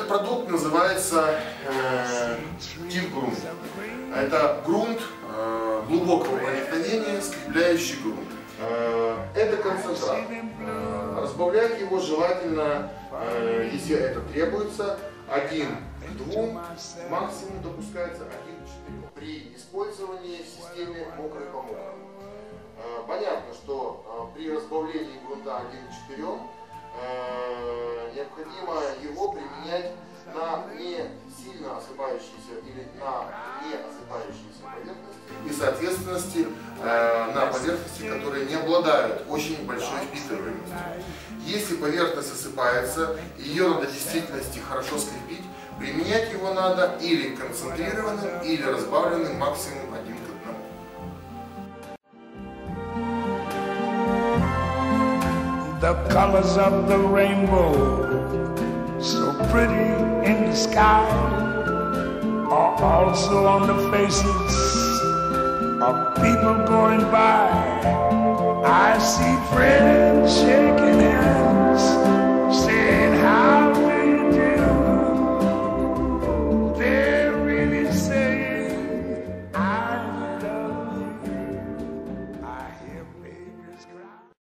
продукт называется Tiefgrund. Это грунт глубокого проникновения, скрепляющий грунт. Это концентрат. Разбавлять его желательно, если это требуется, 1 к 2, максимум допускается 1 к 4 при использовании в системе мокрый по мокрому. Понятно, что при разбавлении грунта 1 к 4 необходимо его применять на не сильно осыпающиеся или на не осыпающиеся поверхности и, соответственно, на поверхности, которые не обладают очень большой впитываемостью. Если поверхность осыпается, ее надо в действительности хорошо скрепить, применять его надо или концентрированным, или разбавленным максимум 1 к 1. The colors of the rainbow, so pretty in the sky, are also on the faces of people going by. I see friends shaking